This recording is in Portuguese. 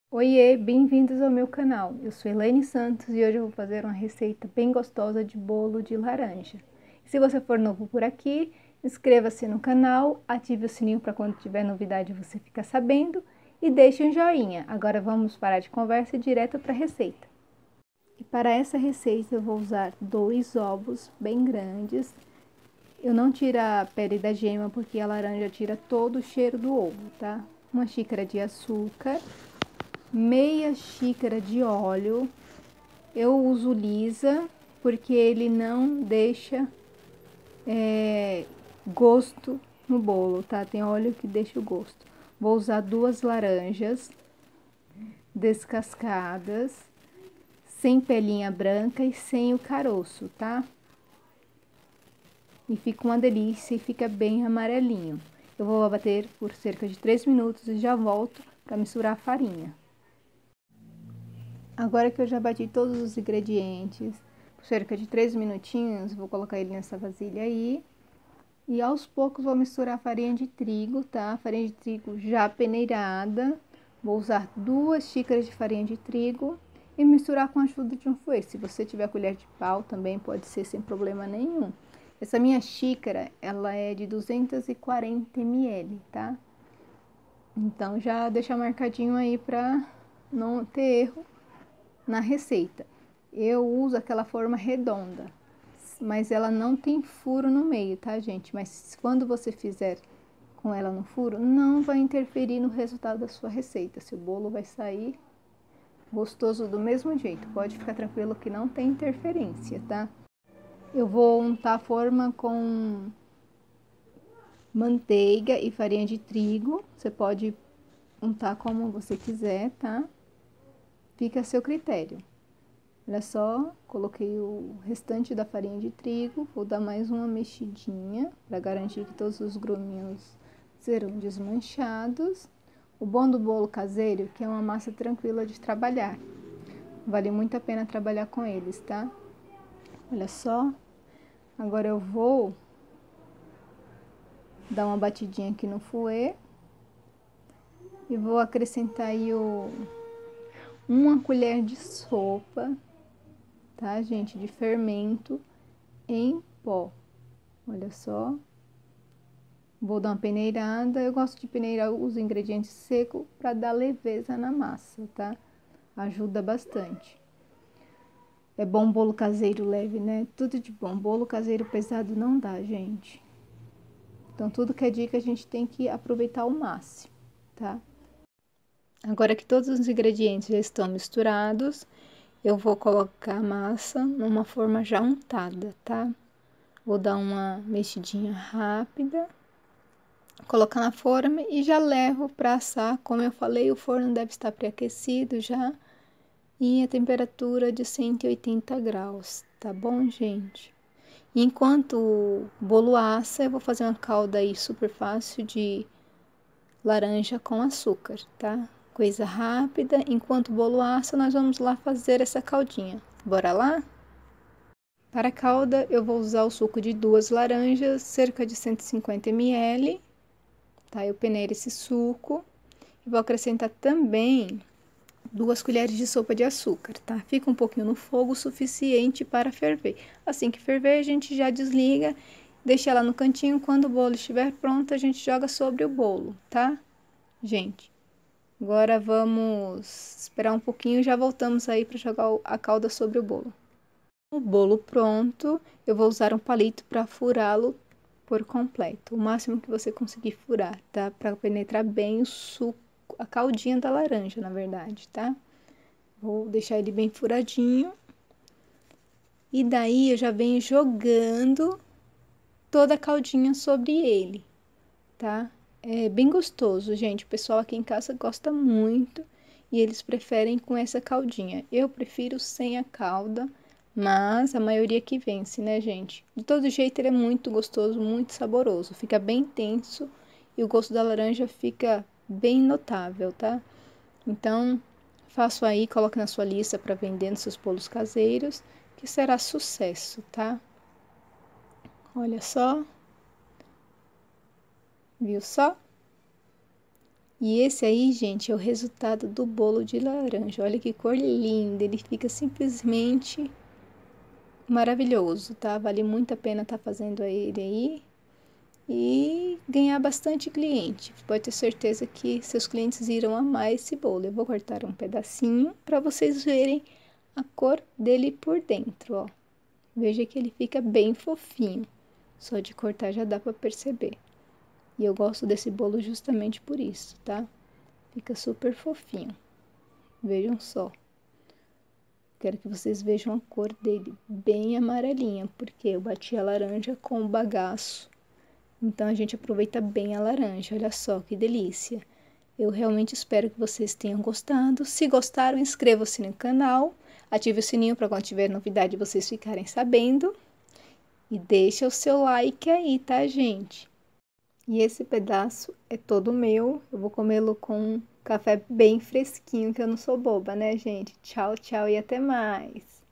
Oiê, bem-vindos ao meu canal. Eu sou Elaine Santos e hoje eu vou fazer uma receita bem gostosa de bolo de laranja. Se você for novo por aqui, inscreva-se no canal, ative o sininho para quando tiver novidade você ficar sabendo e deixe um joinha. Agora vamos parar de conversa e direto para a receita. E para essa receita eu vou usar 2 ovos bem grandes. Eu não tiro a pele da gema porque a laranja tira todo o cheiro do ovo, tá? 1 xícara de açúcar. Meia xícara de óleo. Eu uso lisa porque ele não deixa gosto no bolo, tá? Tem óleo que deixa o gosto. Vou usar 2 laranjas descascadas, sem pelinha branca e sem o caroço, tá? E fica uma delícia e fica bem amarelinho. Eu vou bater por cerca de 3 minutos e já volto para misturar a farinha. Agora que eu já bati todos os ingredientes, por cerca de 3 minutinhos, vou colocar ele nessa vasilha aí. E aos poucos vou misturar a farinha de trigo, tá? Farinha de trigo já peneirada. Vou usar 2 xícaras de farinha de trigo e misturar com a ajuda de um fouet. Se você tiver colher de pau também pode ser sem problema nenhum. Essa minha xícara, ela é de 240 ml, tá? Então já deixa marcadinho aí pra não ter erro na receita. Eu uso aquela forma redonda, mas ela não tem furo no meio, tá, gente? Mas quando você fizer com ela no furo, não vai interferir no resultado da sua receita. Seu bolo vai sair gostoso do mesmo jeito. Pode ficar tranquilo que não tem interferência, tá? Eu vou untar a forma com manteiga e farinha de trigo. Você pode untar como você quiser, tá? Fica a seu critério. Olha só, coloquei o restante da farinha de trigo, vou dar mais uma mexidinha para garantir que todos os gruminhos serão desmanchados. O bom do bolo caseiro é que é uma massa tranquila de trabalhar. Vale muito a pena trabalhar com eles, tá? Olha só. Agora eu vou dar uma batidinha aqui no fouet e vou acrescentar aí uma colher de sopa, tá, gente, de fermento em pó. Olha só. Vou dar uma peneirada. Eu gosto de peneirar os ingredientes secos para dar leveza na massa, tá? Ajuda bastante. É bom bolo caseiro leve, né? Tudo de bom. Bolo caseiro pesado não dá, gente. Então, tudo que é dica a gente tem que aproveitar ao máximo, tá? Agora que todos os ingredientes já estão misturados, eu vou colocar a massa numa forma já untada, tá? Vou dar uma mexidinha rápida, colocar na forma e já levo para assar. Como eu falei, o forno deve estar pré-aquecido já e a temperatura de 180 graus, tá bom, gente? Enquanto o bolo assa, eu vou fazer uma calda aí super fácil de laranja com açúcar, tá? Coisa rápida. Enquanto o bolo assa, nós vamos lá fazer essa caldinha. Bora lá? Para a calda, eu vou usar o suco de 2 laranjas, cerca de 150 ml, tá? Eu peneiro esse suco e vou acrescentar também 2 colheres de sopa de açúcar, tá? Fica um pouquinho no fogo, o suficiente para ferver. Assim que ferver, a gente já desliga, deixa ela no cantinho. Quando o bolo estiver pronto, a gente joga sobre o bolo, tá? Gente, agora vamos esperar um pouquinho e já voltamos aí para jogar a calda sobre o bolo. O bolo pronto, eu vou usar um palito para furá-lo por completo, o máximo que você conseguir furar, tá? Para penetrar bem o suco, a caldinha da laranja, na verdade, tá? Vou deixar ele bem furadinho. E daí eu já venho jogando toda a caldinha sobre ele, tá? É bem gostoso, gente. O pessoal aqui em casa gosta muito e eles preferem com essa caldinha. Eu prefiro sem a calda, mas a maioria que vence, né, gente? De todo jeito, ele é muito gostoso, muito saboroso. Fica bem intenso e o gosto da laranja fica bem notável, tá? Então, faço aí, coloque na sua lista para vender nos seus bolos caseiros, que será sucesso, tá? Olha só. Viu só? E esse aí, gente, é o resultado do bolo de laranja. Olha que cor linda, ele fica simplesmente maravilhoso, tá? Vale muito a pena estar fazendo ele aí e ganhar bastante cliente. Pode ter certeza que seus clientes irão amar esse bolo. Eu vou cortar um pedacinho para vocês verem a cor dele por dentro, ó. Veja que ele fica bem fofinho. Só de cortar já dá para perceber. E eu gosto desse bolo justamente por isso, tá? Fica super fofinho. Vejam só. Quero que vocês vejam a cor dele, bem amarelinha, porque eu bati a laranja com o bagaço. Então, a gente aproveita bem a laranja. Olha só que delícia. Eu realmente espero que vocês tenham gostado. Se gostaram, inscrevam-se no canal. Ative o sininho para quando tiver novidade vocês ficarem sabendo. E deixa o seu like aí, tá, gente? E esse pedaço é todo meu. Eu vou comê-lo com um café bem fresquinho, que eu não sou boba, né, gente? Tchau, tchau e até mais!